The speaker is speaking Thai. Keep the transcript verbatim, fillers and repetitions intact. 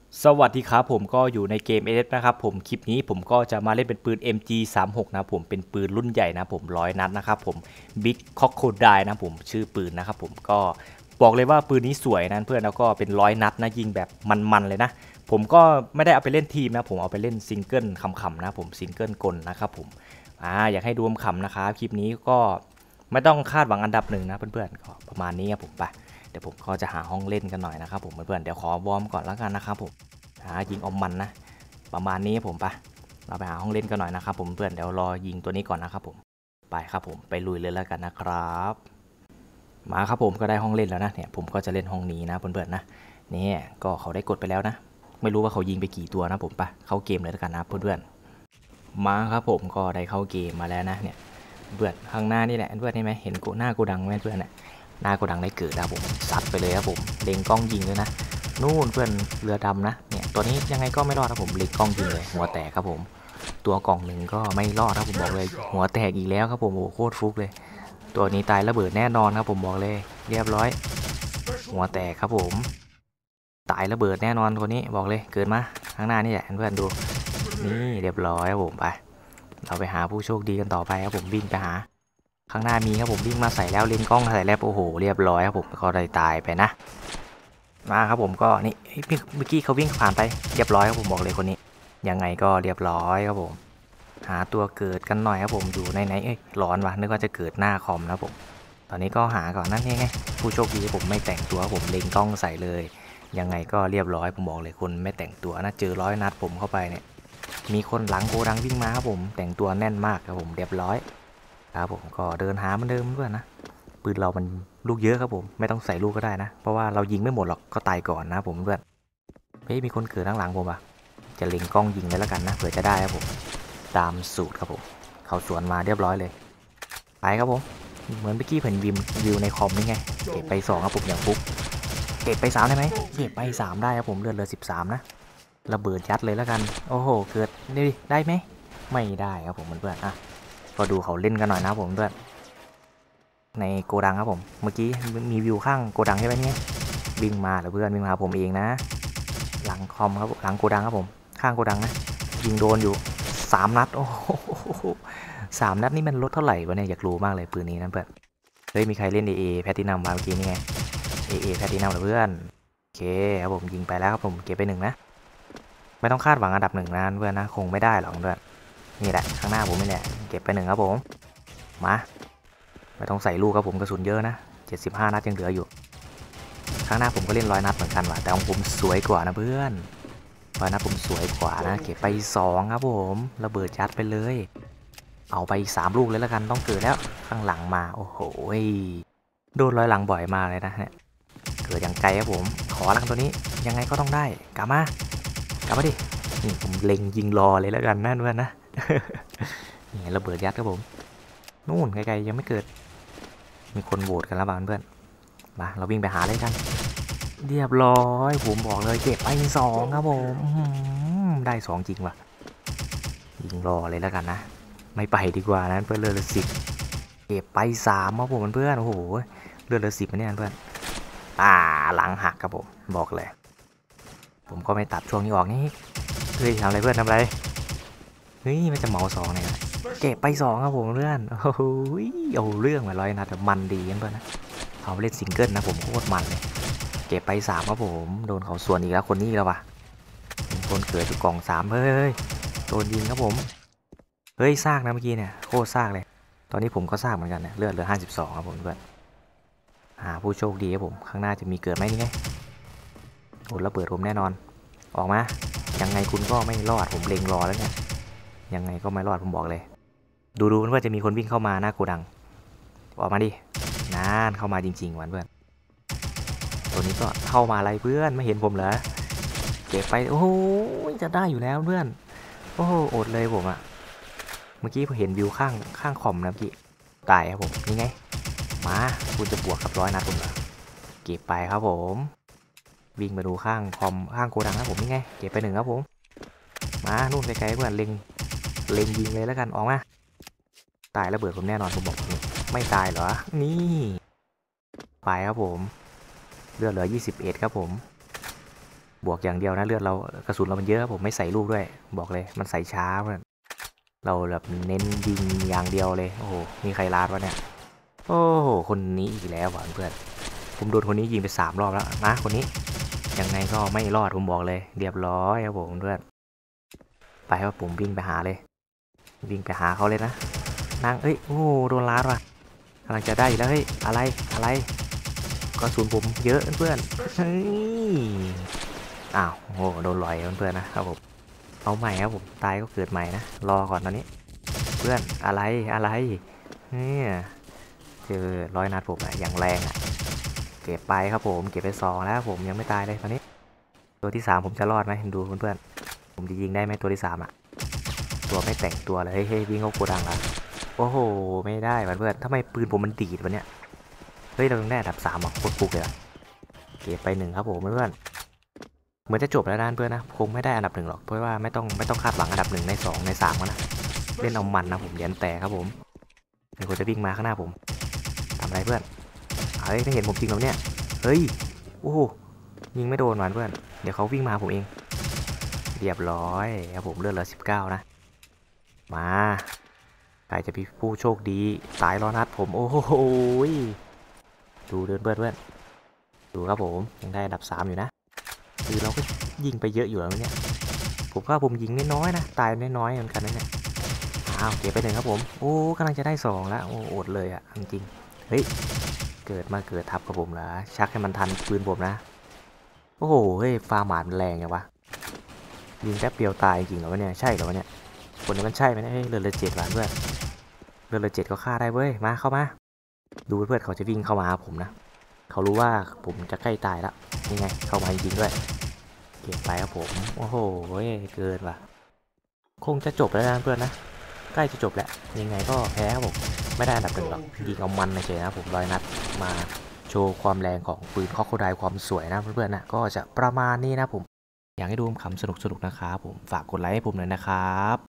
สวัสดีครับผมก็อยู่ในเกม เอ เอส นะครับผมคลิปนี้ผมก็จะมาเล่นเป็นปืน เอ็ม จี สามสิบหก นะผมเป็นปืนรุ่นใหญ่นะผมร้อยนัดนะครับผม Big Crocodile นะผมชื่อปืนนะครับผมก็บอกเลยว่าปืนนี้สวยนะเพื่อนแล้วก็เป็นร้อยนัดนะยิงแบบมันๆเลยนะผมก็ไม่ได้เอาไปเล่นทีมนะผมเอาไปเล่นซิงเกิลขำๆนะผมซิงเกิลกลนะครับผมอ่าอยากให้ดูขำๆนะครับคลิปนี้ก็ไม่ต้องคาดหวังอันดับหนึ่งนะเพื่อนๆก็ประมาณนี้ครับผมไปเดี๋ยวผมก็จะหาห้องเล่นกันหน่อยนะครับผมเพื่อนๆเดี๋ยวขอวอร์มก่อนแล้วกันนะครับผมหายิงอมมันนะประมาณนี้ผมไปเราไปหาห้องเล่นกันหน่อยนะครับผมเพื่อนเดี๋ยวรอยิงตัวนี้ก่อนนะครับผมไปครับผมไปลุยเลยแล้วกันนะครับมาครับผมก็ได้ห้องเล่นแล้วนะเนี่ยผมก็จะเล่นห้องนี้นะเพื่อนๆนะนี่ก็เขาได้กดไปแล้วนะไม่รู้ว่าเขายิงไปกี่ตัวนะผมไปเข้าเกมเลยแล้วกันนะเพื่อนๆมาครับผมก็ได้เข้าเกมมาแล้วนะเนี่ยเพื่อนข้างหน้านี่แหละเพื่อนนี่ไหมเห็นกูหน้ากูดังไหมเพื่อนเนี่ยหน้ากูดังได้เกิดนะผมซัดไปเลยครับผมเล็งกล้องยิงเลยนะนู่นเพื่อนเรือดำนะเนี่ยตัวนี้ยังไงก็ไม่รอดครับผมเล็งกล้องยิงเลยหัวแตกครับผมตัวกล่องหนึ่งก็ไม่รอดครับผมบอกเลยหัวแตกอีกแล้วครับผมโอ้โคตรฟุกเลยตัวนี้ตายระเบิดแน่นอนครับผมบอกเลยเรียบร้อยหัวแตกครับผมตายระเบิดแน่นอนคนนี้บอกเลยเกิดมาข้างหน้านี่แหละเพื่อนดูนี่เรียบร้อยครับผมไปเราไปหาผู้โชคดีกันต่อไปครับผมวิ่งไปหาข้างหน้ามีครับผมวิ่งมาใส่แล้วเล็งกล้องใส่แล้วโอ้โหเรียบร้อยครับผมก็ได้ตายไปนะมาครับผมก็นี่เมื่อกี้เขาวิ่งผ่านไปเรียบร้อยครับผมบอกเลยคนนี้ยังไงก็เรียบร้อยครับผมหาตัวเกิดกันหน่อยครับผมอยู่ในไหนเอ้ยร้อนวะนึกว่าจะเกิดหน้าคอมนะผมตอนนี้ก็หาก่อนนั่นเองไงผู้โชคดีผมไม่แต่งตัวผมเล็งกล้องใส่เลยยังไงก็เรียบร้อยผมบอกเลยคนไม่แต่งตัวนะเจอร้อยนัดผมเข้าไปเนี่ยมีคนหลังโกดังวิ่งมาครับผมแต่งตัวแน่นมากครับผมเรียบร้อยครับผมก็เดินหาเหมือนเดิมด้วยนะปืนเรามันลูกเยอะครับผมไม่ต้องใส่ลูกก็ได้นะเพราะว่าเรายิงไม่หมดหรอกก็ตายก่อนนะผมเพื่อนเฮ้ยมีคนเกิดข้างหลังผมอะจะเล็งกล้องยิงเลยแล้วกันนะเผื่อจะได้ครับผมตามสูตรครับผมเขาสวนมาเรียบร้อยเลยไปครับผมเหมือนเมื่อกี้เห็นวิววิวในคอมนี่ไงเก็บไปสองครับผมอย่างฟุกเก็บไปสามได้ไหมเก็บไปสามได้ครับผมเลือดเหลือสิบสามนะระเบิดยัดเลยแล้วกันโอ้โหเกิดนี่ได้ไหมไม่ได้ครับผมเพื่อนๆอ่ะก็ดูเขาเล่นกันหน่อยนะผมเพื่อนในโกดังครับผมเมื่อกี้มีวิวข้างโกดังใช่ไหมเนี่ยวิ่งมาหรือเพื่อนวิ่งมาผมเองนะหลังคอมครับหลังโกดังครับผมข้างโกดังนะยิงโดนอยู่สามนัดโอ้โหสามนัดนี่มันลดเท่าไหร่วะเนี่ยอยากรู้มากเลยปืนนี้นะเพื่อนเฮ้ยมีใครเล่น เอ เอ แพทินัมมาเมื่อกี้นี่ไง เอ เอ แพทินัมเหรอเพื่อนโอเคครับผมยิงไปแล้วครับผมเก็บไปหนึ่งนะไม่ต้องคาดหวังอันดับหนึ่งนะเพื่อนนะคงไม่ได้หรอกเพื่อนนี่แหละข้างหน้าผมนี่แหละเก็บไปหนึ่งครับผมมาไม่ต้องใส่ลูกครับผมกระสุนเยอะนะเจ็ดสิบห้านัดยังเหลืออยู่ข้างหน้าผมก็เล่นร้อยนัดเหมือนกันว่ะแต่ของผมสวยกว่านะเพื่อนร้อยนัดผมสวยกว่านะเก็บไปสองครับผมระเบิดยัดไปเลยเอาไปสามลูกเลยแล้วกันต้องเกิดแล้วข้างหลังมาโอ้โหโดนร้อยหลังบ่อยมากเลยนะเนี่ยเกิดอย่างไกลครับผมขอลังตัวนี้ยังไงก็ต้องได้กลับมากลับมาดินี่ผมเล็งยิงรอเลยแล้วกันนั่นเพื่อนนะนี่ระเบิดยัดครับผมนู่นไกลๆยังไม่เกิดมีคนโหวตกันแล้วบ้างเพื่อนมาเราวิ่งไปหาเลยกันเรียบร้อยผมบอกเลยเก็บไปสองครับผมได้สองจริงว่ะยิงรอเลยแล้วกันนะไม่ไปดีกว่านั้นเพื่อนเลือดสิบเก็บไปสามครับผมเพื่อนโอ้โหเลือดเหลือสิบเนี่ยเพื่อนอ่าหลังหักครับผมบอกเลยผมก็ไม่ตัดช่วงนี้ออกนี่เฮ้ยทำอะไรเพื่อนทำอะไรเฮ้ยมันจะเหมาสองเนี่ยเก็บไปสองครับผมเพื่อนโอ้โหเอาเรื่องมาร้อยนัดแต่มันดีเพื่อนนะเขาเล่นซิงเกิลนะผมโคตรมันเลยเก็บไปสามครับผมโดนเขาส่วนอีกแล้วคนนี้แล้วว่ะคนเกิดอยู่กล่องสามเฮ้ยโดนยิงครับผมเฮ้ยซากนะเมื่อกี้เนี่ยโคตรซากเลยตอนนี้ผมก็ซากเหมือนกันเนี่ยเลือดเหลือห้าสิบสองครับผมเพื่อนหาผู้โชคดีครับผมข้างหน้าจะมีเกิดไหมนี่ไงโดนระเบิดผมแน่นอนออกมายังไงคุณก็ไม่รอดผมเล็งรอแล้วเนี่ยยังไงก็ไม่รอดผมบอกเลยดูดูว่าจะมีคนวิ่งเข้ามาหน้าโกดังออกมาดินานเข้ามาจริงๆวันเพื่อนตัวนี้ก็เข้ามาอะไรเพื่อนไม่เห็นผมเหรอเก็บไปโอ้โหจะได้อยู่แล้วเพื่อนโอ้โหอดเลยผมอะเมื่อกี้ผมเห็นวิวข้างข้างคอมนะพี่ตายครับผมนี่ไงมาคุณจะบวกกับร้อยนัดผมเหรอเก็บไปครับผมวิ่งมาดูข้างคอมข้างโกดังครับผมนี่ไงเก็บไปหนึ่งครับผมมานู่นไกลๆเพื่อนเล็งเล็งยิงเลยแล้วกันออกมาตายระเบิดผมแน่นอนผมบอกไม่ตายเหรอนี่ไปครับผมเลือดเหลือยี่สิบเอ็ดครับผมบวกอย่างเดียวนะเลือดเรากระสุนเรามันเยอะผมไม่ใส่ลูกด้วยบอกเลยมันใส่ช้าเพื่อนเราแบบเน้นยิงอย่างเดียวเลยโอ้โหมีใครลาดวะเนี่ยโอ้โหคนนี้อีกแล้วว่ะเพื่อนผมโดนคนนี้ยิงไปสามรอบแล้วนะคนนี้ยังไงก็ไม่รอดผมบอกเลยเรียบร้อยครับผมเพื่อนไปครับผมวิ่งไปหาเลยวิ่งไปหาเขาเลยนะนางเอ้ยโอ้โดนลาดว่ะกำลังจะได้แล้วเฮ้ยอะไรอะไรกระสุนผมเยอะเพื่อนเฮ้ยอ้าวโอ้โดนลอยเพื่อนๆนะครับผมเอาใหม่ครับผมตายก็เกิดใหม่นะรอก่อนตอนนี้เพื่อนอะไรอะไรเนี่ยเจอร้อยนัดผมอะอย่างแรงอะเก็บไปครับผมเก็บไปสองแล้วผมยังไม่ตายเลยตอนนี้ตัวที่สามผมจะรอดไหมดูเพื่อนๆผมจะยิงได้ไหมตัวที่สามอะตัวไม่แต่งตัวเลยเฮ้ยวิ่งเข้าโกดังละโอ้โหไม่ได้เพื่อนๆทำไมปืนผมมันดีดวะเนี่ยเฮ้ยเราต้องได้อันดับสามอ่ะโคตรปุกเลยเก็บไปหนึ่งครับผมเพื่อนเหมือนจะจบแล้วนะเพื่อนนะคงไม่ได้อันดับหนึ่งหรอกเพราะว่าไม่ต้องไม่ต้องคาดหวังอันดับหนึ่งในสองในสามนะเล่นเอามันนะผมเรียนแต่ครับผมเป็นคนจะวิ่งมาข้างหน้าผมทำอะไรเพื่อนเฮ้ยถ้าเห็นผมจริงแล้วเนี่ยเฮ้ยโอ้โหยิงไม่โดนหวานเพื่อนเดี๋ยวเขาวิ่งมาผมเองเรียบร้อยครับผมเลือดเหลือสิบเก้านะมาใครจะเป็นผู้โชคดีตายรอนัดผมโอ้โหดูเดินเพื่อนเพื่อนดูครับผมยังได้อันดับสามอยู่นะคือเราก็ยิงไปเยอะอยู่แล้วเนี่ยผมว่าผมยิงน้อยๆนะตายน้อยๆเหมือนกันนะเนี่ยอ้าวเก็บไปหนึ่งครับผมโอ้กำลังจะได้สองแล้วโอ้อดเลยอ่ะจริงๆเฮ้ยเกิดมาเกิดทับกับผมเหรอชักให้มันทันปืนผมนะโอ้โหเฮ้ยฟาร์มาดมันแรงไงวะยิงแป๊บเดียวตายจริงเหรอวะเนี่ยใช่เหรอวะเนี่ยคนนี้มันใช่ไหมเนี่ยเลือดเลยเจ็ดล้านเพื่อนเลือดเลยเจ็ดก็ฆ่าได้เว้ยมาเข้ามาดูเพื่อนเขาจะวิ่งเข้ามาหาผมนะเขารู้ว่าผมจะใกล้ตายแล้วนี่ไงเข้ามาจริงๆด้วยเก็บไปครับผมโอ้โหเกินว่ะคงจะจบแล้วนะเพื่อนนะใกล้จะจบแล้วยังไงก็แพ้ครับผมไม่ได้อันดับหนึ่งหรอกยิงเอามันเฉยนะผมร้อยนัดมาโชว์ความแรงของปืนคอคโคไดความสวยนะเพื่อนๆนะก็จะประมาณนี้นะผมอยากให้ดูคำสนุกๆนะครับผมฝากกดไลค์ให้ผมหน่อยนะครับ